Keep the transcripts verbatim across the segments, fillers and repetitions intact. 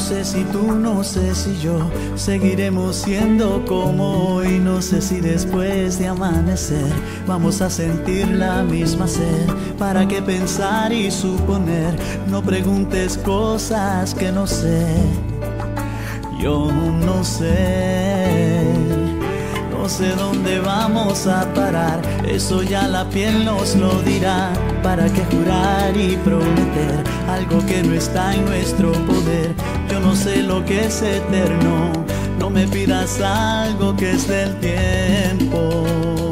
sé si tú, no sé si yo seguiremos siendo como hoy. No sé si después de amanecer vamos a sentir la misma sed. ¿Para qué pensar y suponer? No preguntes cosas que no sé. Yo no sé, no sé dónde vamos a parar. Eso ya la piel nos lo dirá. ¿Para qué jurar y prometer algo que no está en nuestro poder? Yo no sé lo que es eterno. No me pidas algo que es del tiempo.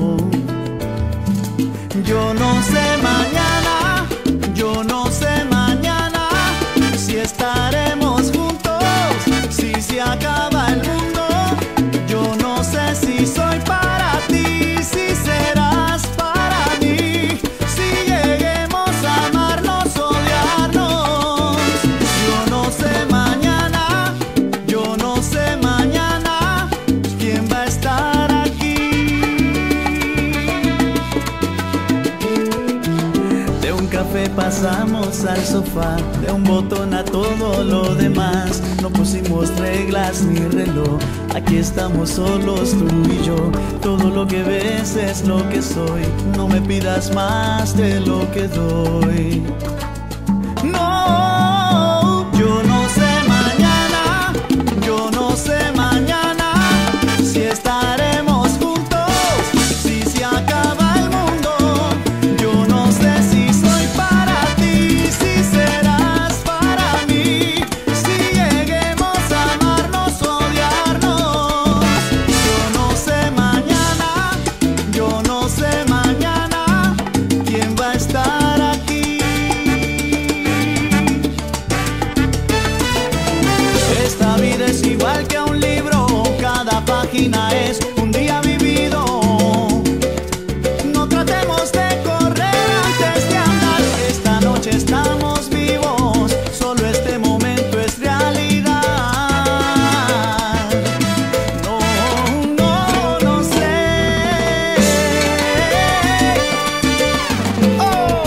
Yo no sé mañana, yo no sé mañana si estaremos juntos, si se acaba el mundo. Yo no sé si soy para ti, si serás para mí, si lleguemos a amarnos, odiarnos. Yo no sé mañana, yo no sé mañana quién va a estar aquí. De un café pasamos al sofá, de un botón a todo lo demás. No pusimos reglas ni reloj, aquí estamos solos tú y yo. Todo lo que ves es lo que soy, no me pidas más de lo que doy. No, yo no sé mañana, yo no sé mañana si estaremos juntos, si se acaba el mundo. Yo no sé si soy para ti, si serás para mí, si lleguemos a amarnos, odiarnos. Yo no sé mañana, yo no sé mañana quién va a estar aquí. Esta vida es igual que un libro, cada página es un día vivido. No tratemos de correr antes de andar. Esta noche estamos vivos, solo este momento es realidad. No, no, no sé. Oh.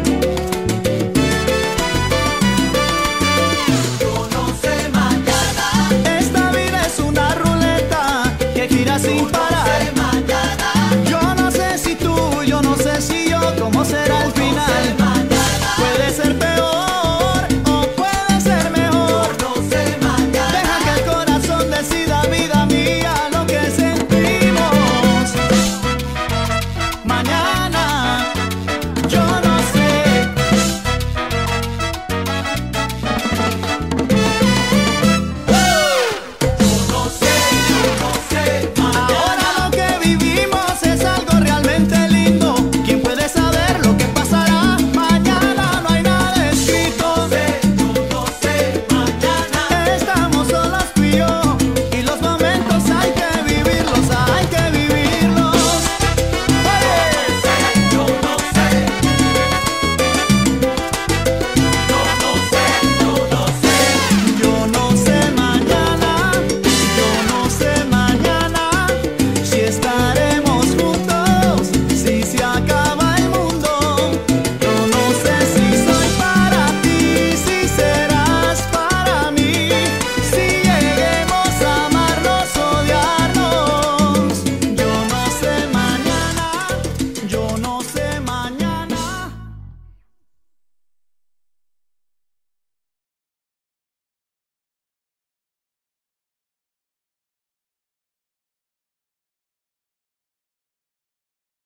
Yo no sé mañana. Esta vida es una ruleta que gira sin parar. Yo no sé si tú, yo no sé si yo, cómo será el final. Puede ser peor o puede ser mejor. Deja que el corazón decida, vida mía, lo que sentimos. Mañana